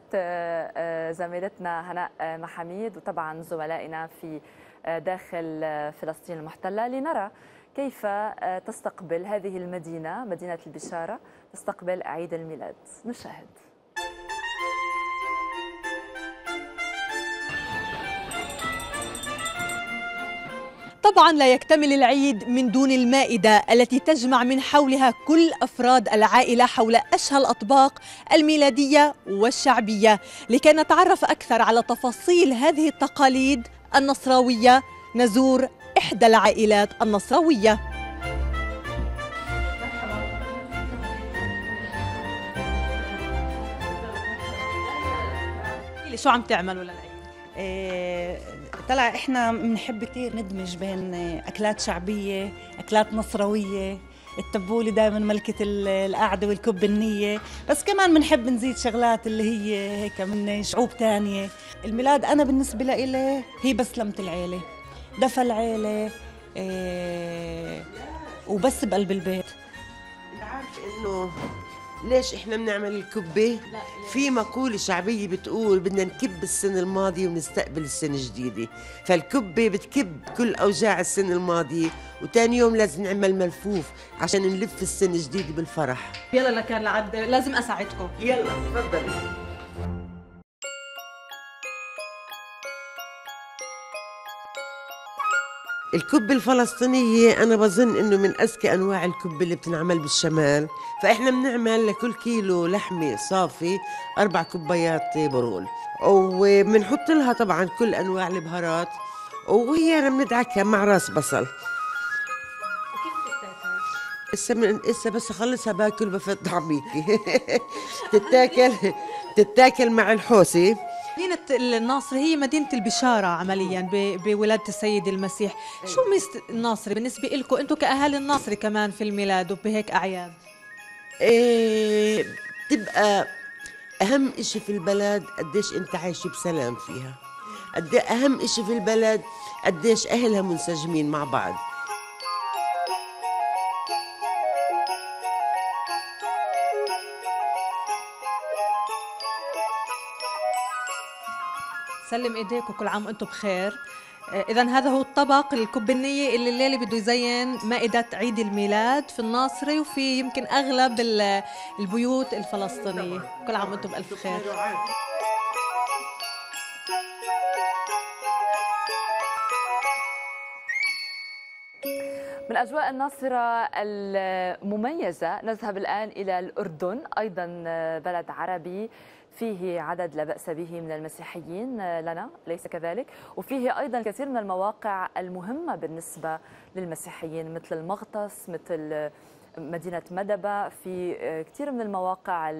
زميلتنا هناء محميد وطبعا زملائنا في داخل فلسطين المحتلة، لنرى كيف تستقبل هذه المدينة، مدينة البشارة، تستقبل عيد الميلاد. نشاهد. طبعا لا يكتمل العيد من دون المائدة التي تجمع من حولها كل أفراد العائلة حول أشهى الأطباق الميلادية والشعبية. لكي نتعرف أكثر على تفاصيل هذه التقاليد النصراوية نزور إحدى العائلات النصراوية. شو عم تعملوا للعيد؟ إيه طلع احنا بنحب كثير ندمج بين اكلات شعبيه، اكلات نصراويه، التبوله دائما ملكه القعده والكب النيه، بس كمان بنحب نزيد شغلات اللي هي هيك من شعوب ثانيه. الميلاد انا بالنسبه لي هي بس لمه العيله، دفى العيله، إيه وبس بقلب البيت. عارف انه ليش احنا بنعمل الكبه؟ في مقولة شعبية بتقول بدنا نكب السنة الماضية ونستقبل السنة الجديدة، فالكبة بتكب كل أوجاع السنة الماضية، وتاني يوم لازم نعمل ملفوف عشان نلف السنة الجديدة بالفرح. يلا لكان لعد لازم أساعدكم. يلا تفضلي. الكبة الفلسطينية أنا بظن إنه من أذكى أنواع الكبة اللي بتنعمل بالشمال، فإحنا بنعمل لكل كيلو لحمة صافي أربع كوبايات برغل، وبنحط لها طبعا كل أنواع البهارات، وهي بندعكها مع راس بصل. إسا من إسا بس أخلصها باكل بفت طعميكي. تتاكل تتاكل مع الحوسي. مدينة الناصر هي مدينة البشارة عمليا بولادة السيد المسيح. شو ميزة الناصر بالنسبة لكم أنتم كأهالي الناصر كمان في الميلاد وبهيك أعياد؟ إيه تبقى أهم إشي في البلد قديش أنت عايش بسلام فيها، قد أهم إشي في البلد قديش أهلها منسجمين مع بعض. سلم ايديك وكل عام وانتم بخير. إذا هذا هو الطبق الكب النية اللي الليلة بده يزين مائدة عيد الميلاد في الناصري وفي يمكن أغلب البيوت الفلسطينية. كل عام وأنتم بألف خير. من أجواء الناصرة المميزة نذهب الآن إلى الأردن، أيضا بلد عربي فيه عدد لا بأس به من المسيحيين لنا، ليس كذلك؟ وفيه أيضا الكثير من المواقع المهمة بالنسبة للمسيحيين مثل المغطس، مثل مدينة مدبة، في كثير من المواقع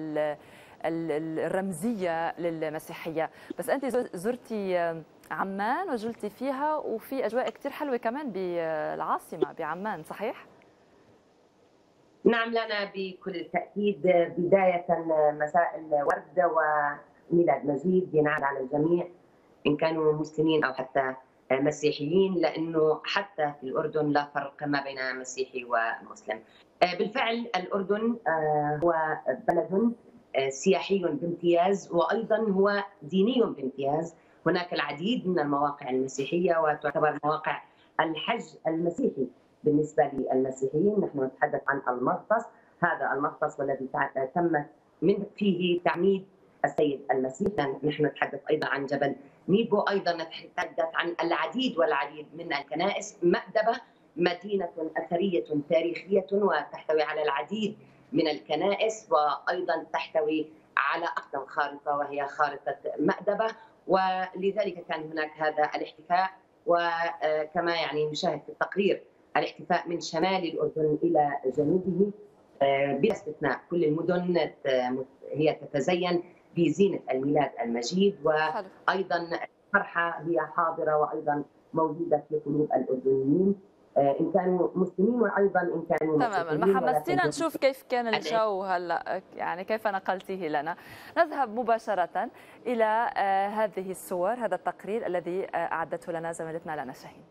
الرمزية للمسيحية. بس أنت زرتي عمان وجلتي فيها، وفي أجواء كثير حلوة كمان بالعاصمة بعمان، صحيح؟ نعم لنا بكل تأكيد. بداية مساء الورد وميلاد مجيد ينعاد على الجميع إن كانوا مسلمين أو حتى مسيحيين، لأنه حتى في الأردن لا فرق ما بين مسيحي ومسلم. بالفعل الأردن هو بلد سياحي بامتياز وأيضا هو ديني بامتياز. هناك العديد من المواقع المسيحية وتعتبر مواقع الحج المسيحي بالنسبة للمسيحيين. نحن نتحدث عن المغطس، هذا المغطس والذي تم من فيه تعميد السيد المسيح. نحن نتحدث أيضا عن جبل نيبو، أيضا نتحدث عن العديد والعديد من الكنائس. مأدبة مدينة أثرية تاريخية وتحتوي على العديد من الكنائس، وأيضا تحتوي على أقدم خارطة وهي خارطة مأدبة، ولذلك كان هناك هذا الاحتفاء. وكما يعني نشاهد في التقرير الاحتفاء من شمال الأردن إلى جنوبه بلا استثناء. كل المدن هي تتزين بزينة الميلاد المجيد، وأيضا الفرحة هي حاضرة وأيضا موجودة في قلوب الأردنيين إن كانوا مسلمين وأيضا إن كانوا تماما. ما حمستينا نشوف كيف كان الجو هلا، يعني كيف نقلتيه لنا. نذهب مباشرة إلى هذه الصور، هذا التقرير الذي أعدته لنا زميلتنا لنا شاهين.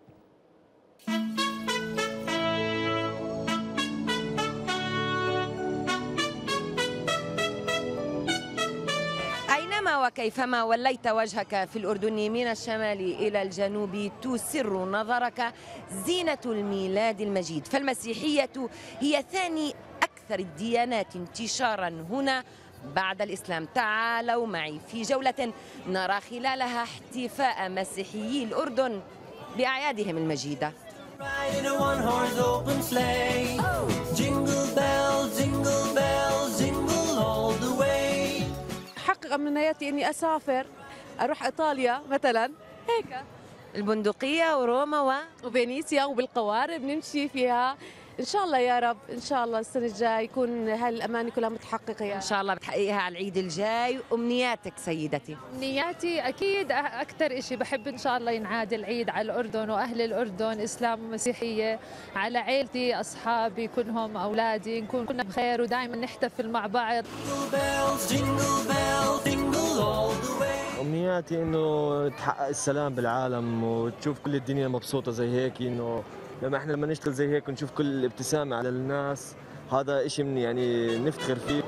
أينما وكيفما وليت وجهك في الأردن من الشمال إلى الجنوب تسر نظرك زينة الميلاد المجيد. فالمسيحية هي ثاني أكثر الديانات انتشارا هنا بعد الإسلام. تعالوا معي في جولة نرى خلالها احتفاء مسيحيي الأردن بأعيادهم المجيدة. حقق أمنياتي إني أسافر أروح إيطاليا مثلا، هيك البندقية وروما و... وفينيسيا وبالقوارب نمشي فيها إن شاء الله يا رب. إن شاء الله السنة الجاي يكون هالأماني كلها متحققة يعني. إن شاء الله بتحققيها على العيد الجاي. أمنياتك سيدتي؟ أمنياتي أكيد أكثر إشي بحب إن شاء الله ينعاد العيد على الأردن وأهل الأردن، إسلام ومسيحية، على عائلتي، أصحابي كلهم، أولادي، نكون كنا بخير ودائما نحتفل مع بعض. أمنياتي إنه تحقق السلام بالعالم وتشوف كل الدنيا مبسوطة زي هيك، إنه لما احنا لما نشتغل زي هيك ونشوف كل الابتسامة على الناس، هذا إشي من يعني نفتخر فيه.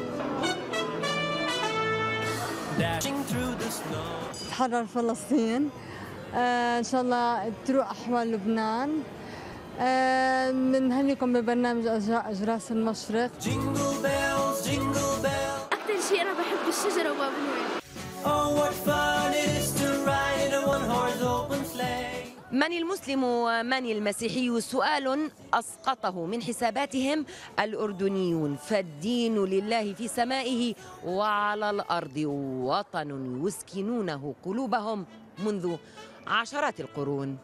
تحرر فلسطين، آه إن شاء الله تروق أحوال لبنان. آه بنهنيكم ببرنامج أجراس المشرق. أكثر شيء أنا بحب الشجرة وباب الورد. من المسلم ومن المسيحي؟ سؤال أسقطه من حساباتهم الأردنيون. فالدين لله في سمائه وعلى الأرض، وطن يسكنونه قلوبهم منذ عشرات القرون.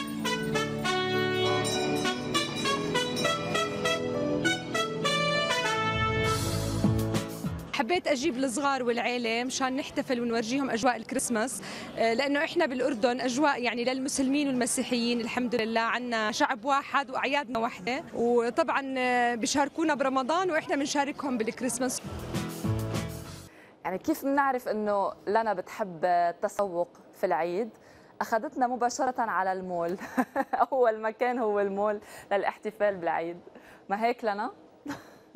حبيت أجيب الصغار والعيلة مشان نحتفل ونورجيهم أجواء الكريسماس، لأنه إحنا بالأردن أجواء يعني للمسلمين والمسيحيين الحمد لله، عنا شعب واحد وأعيادنا واحدة، وطبعا بيشاركونا برمضان وإحنا بنشاركهم بالكريسماس. يعني كيف بنعرف إنه لنا بتحب التسوق في العيد؟ أخذتنا مباشرة على المول. أول مكان هو المول للاحتفال بالعيد، ما هيك لنا؟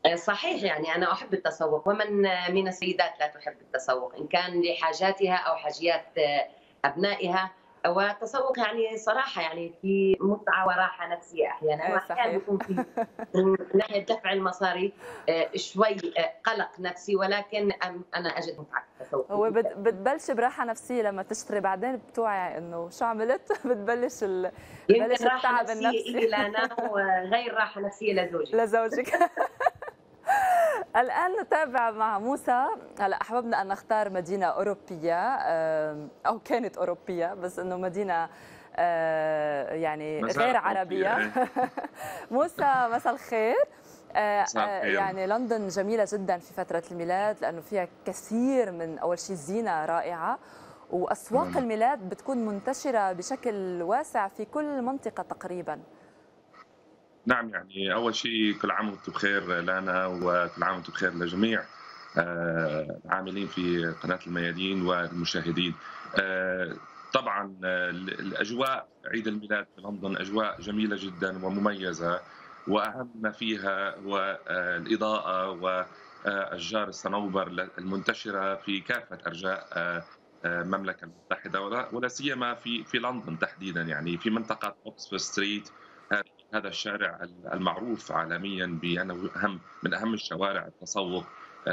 صحيح، يعني أنا أحب التسوق، ومن من السيدات لا تحب التسوق إن كان لحاجاتها أو حاجيات أبنائها. والتسوق يعني صراحة يعني في متعة وراحة نفسية أحيانا، وأحيانا بيكون في من ناحية دفع المصاري شوي قلق نفسي، ولكن أنا أجد متعة التسوق. هو بتبلش براحة نفسية لما تشتري، بعدين بتوعي إنه شو عملت بتبلش ال بتبلش التعب النفسي إلي أنا وغير راحة نفسية لزوجي لزوجك. الآن نتابع مع موسى. هلا أحببنا أن نختار مدينة أوروبية أو كانت أوروبية، بس إنه مدينة يعني غير عربية. موسى مساء الخير. يعني لندن جميلة جدا في فترة الميلاد لأنه فيها كثير من أول شيء زينة رائعة، وأسواق مم. الميلاد بتكون منتشرة بشكل واسع في كل منطقة تقريبا. نعم، يعني أول شيء كل عام وأنتم بخير لانا، وكل عام وأنتم بخير لجميع العاملين في قناة الميادين والمشاهدين. طبعا الأجواء عيد الميلاد في لندن أجواء جميلة جدا ومميزة، وأهم ما فيها هو الإضاءة وأشجار الصنوبر المنتشرة في كافة أرجاء المملكة المتحدة، ولا سيما في في لندن تحديدا، يعني في منطقة أوكسفورد ستريت، هذا الشارع المعروف عالميا بأنه أهم من أهم الشوارع التسوق.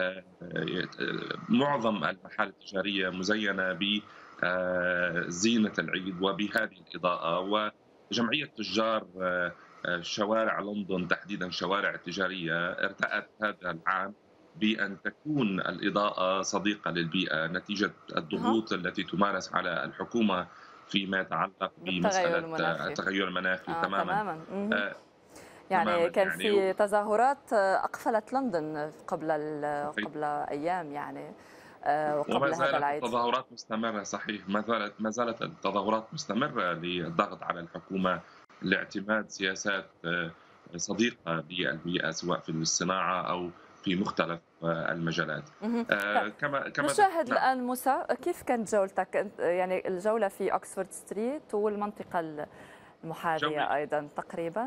معظم المحال التجارية مزينة بزينة العيد وبهذه الإضاءة، وجمعية تجار شوارع لندن تحديدا الشوارع التجارية ارتأت هذا العام بأن تكون الإضاءة صديقة للبيئة نتيجة الضغوط التي تمارس على الحكومة فيما يتعلق بمسألة التغير المناخي. آه تماما, تماماً. آه يعني تماماً. كان يعني في تظاهرات أقفلت لندن قبل قبل أيام يعني وقبل هذا العيد. التظاهرات مستمرة، صحيح، ما زالت ما زالت التظاهرات مستمرة للضغط على الحكومة لاعتماد سياسات صديقة للبيئة سواء في الصناعة أو في مختلف المجالات. آه كما كما نشاهد نعم. الآن موسى، كيف كانت جولتك؟ يعني الجولة في أكسفورد ستريت والمنطقة المحاذية أيضا تقريبا.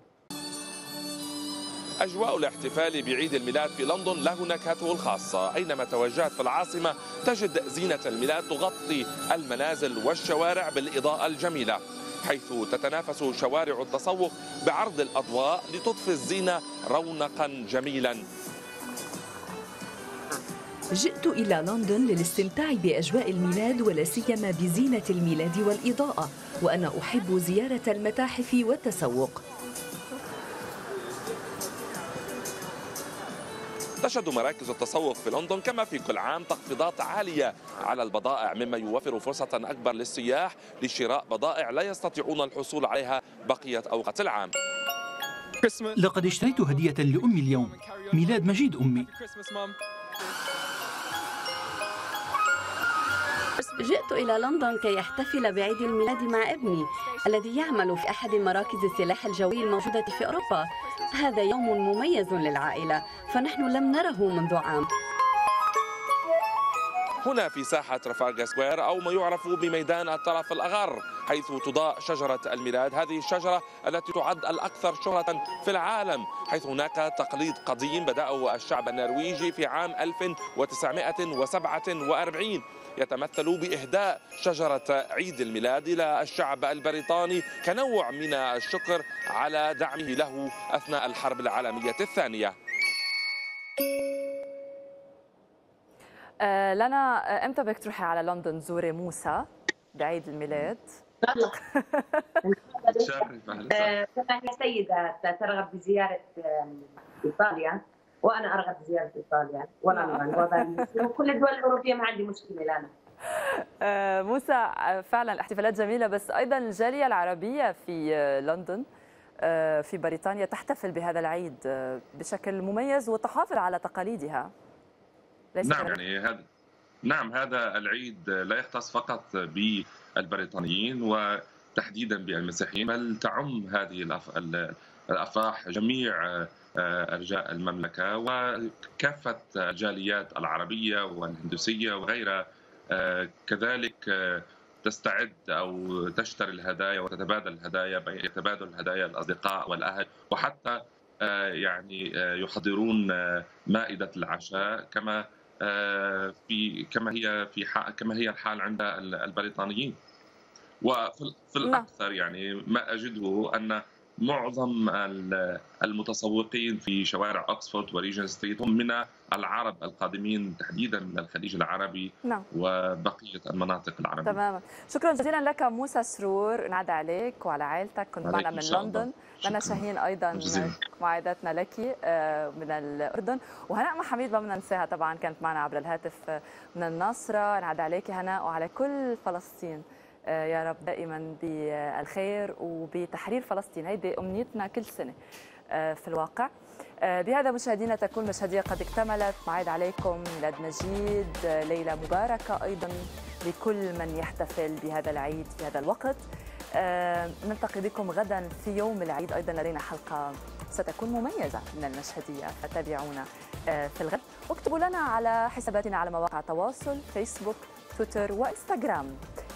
أجواء الاحتفال بعيد الميلاد في لندن له نكهته الخاصة. أينما توجهت في العاصمة تجد زينة الميلاد تغطي المنازل والشوارع بالإضاءة الجميلة، حيث تتنافس شوارع التسوق بعرض الأضواء لتضفي الزينة رونقا جميلا. جئت إلى لندن للاستمتاع بأجواء الميلاد ولا سيما بزينة الميلاد والإضاءة، وأنا أحب زيارة المتاحف والتسوق. تشهد مراكز التسوق في لندن كما في كل عام تخفيضات عالية على البضائع، مما يوفر فرصة أكبر للسياح لشراء بضائع لا يستطيعون الحصول عليها بقية أوقات العام. لقد اشتريت هدية لأمي اليوم، ميلاد مجيد أمي. جئت إلى لندن كي أحتفل بعيد الميلاد مع ابني الذي يعمل في أحد مراكز السلاح الجوي الموجودة في أوروبا. هذا يوم مميز للعائلة، فنحن لم نره منذ عام. هنا في ساحة ترافالغار سكوير أو ما يعرف بميدان الطرف الأغر، حيث تضاء شجرة الميلاد، هذه الشجرة التي تعد الأكثر شهرة في العالم، حيث هناك تقليد قديم بدأه الشعب النرويجي في عام ألف وتسعمائة وسبعة وأربعين يتمثل بإهداء شجرة عيد الميلاد إلى الشعب البريطاني كنوع من الشكر على دعمه له أثناء الحرب العالمية الثانية. آه لنا امتى بدك تروحي على لندن زوري موسى بعيد الميلاد؟ كما هي سيدة ترغب بزيارة إيطاليا وأنا أرغب بزيارة إيطاليا ولندن وباريس وكل الدول الأوروبية، ما عندي مشكلة لنا. آه موسى، فعلا احتفالات جميلة، بس أيضا الجالية العربية في لندن آه في بريطانيا تحتفل بهذا العيد بشكل مميز وتحافظ على تقاليدها. نعم، يعني هذا نعم هذا العيد لا يختص فقط بالبريطانيين وتحديدا بالمسيحيين، بل تعم هذه الأفراح جميع أرجاء المملكة وكافة الجاليات العربية والهندوسية وغيرها. كذلك تستعد أو تشتري الهدايا وتتبادل الهدايا، يتبادل الهدايا الأصدقاء والأهل، وحتى يعني يحضرون مائدة العشاء كما في كما هي في كما هي الحال عند البريطانيين. وفي الأكثر يعني ما أجده أن معظم المتسوقين في شوارع أكسفورد وريجن ستريت هم من العرب القادمين تحديدا من الخليج العربي نعم. وبقية المناطق العربية. تماما. شكرا جزيلا لك موسى سرور، نعاد عليك وعلى عائلتك، كنت معنا من لندن. لنا شاهين أيضا معايداتنا لك من الأردن، وهناء محميد ما بدنا ننساها طبعا كانت معنا عبر الهاتف من الناصرة. نعاد عليك هناء وعلى كل فلسطين يا رب دائما بالخير وبتحرير فلسطين، هيدي أمنيتنا كل سنة في الواقع. بهذا مشاهدينا تكون مشهدية قد اكتملت. معيد عليكم ميلاد مجيد، ليلة مباركة أيضا لكل من يحتفل بهذا العيد في هذا الوقت. نلتقي بكم غدا في يوم العيد، أيضا لدينا حلقة ستكون مميزة من المشهدية، فتابعونا في الغد واكتبوا لنا على حساباتنا على مواقع التواصل فيسبوك تويتر وإنستغرام.